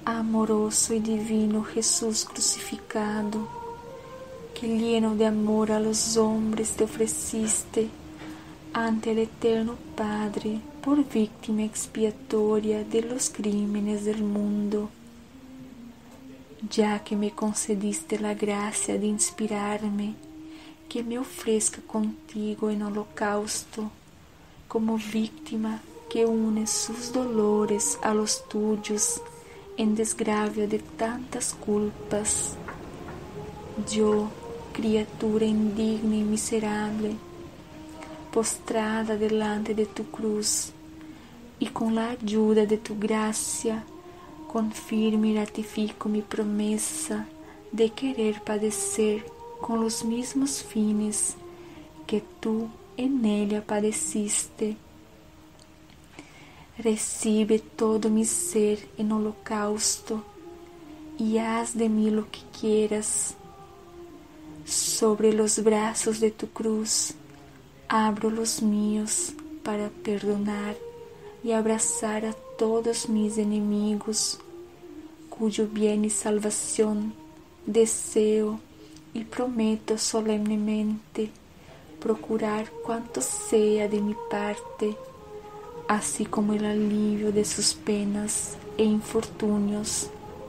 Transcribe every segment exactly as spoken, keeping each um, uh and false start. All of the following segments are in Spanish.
amoroso y divino Jesús crucificado, que lleno de amor a los hombres te ofreciste ante el eterno Padre por víctima expiatoria de los crímenes del mundo. Ya que me concediste la gracia de inspirarme, que me ofrezca contigo en holocausto, como víctima que une sus dolores a los tuyos en desgravio de tantas culpas. Yo, criatura indigna y miserable, postrada delante de tu cruz, y con la ayuda de tu gracia, confirmo y ratifico mi promesa de querer padecer con los mismos fines que tú en ella padeciste. Recibe todo mi ser en holocausto y haz de mí lo que quieras. Sobre los brazos de tu cruz abro los míos para perdonar y abrazar a todos mis enemigos, cuyo bien y salvación deseo y prometo solemnemente procurar cuanto sea de mi parte, así como el alivio de sus penas e infortunios.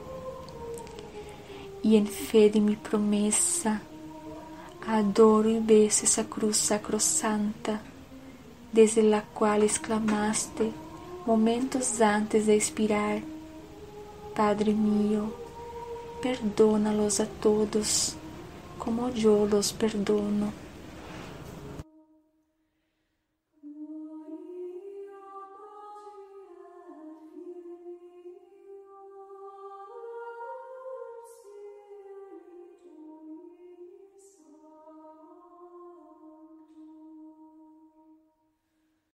Y en fe de mi promesa, adoro y beso esa cruz sacrosanta, desde la cual exclamaste momentos antes de expirar: Padre mío, perdónalos a todos, como yo los perdono.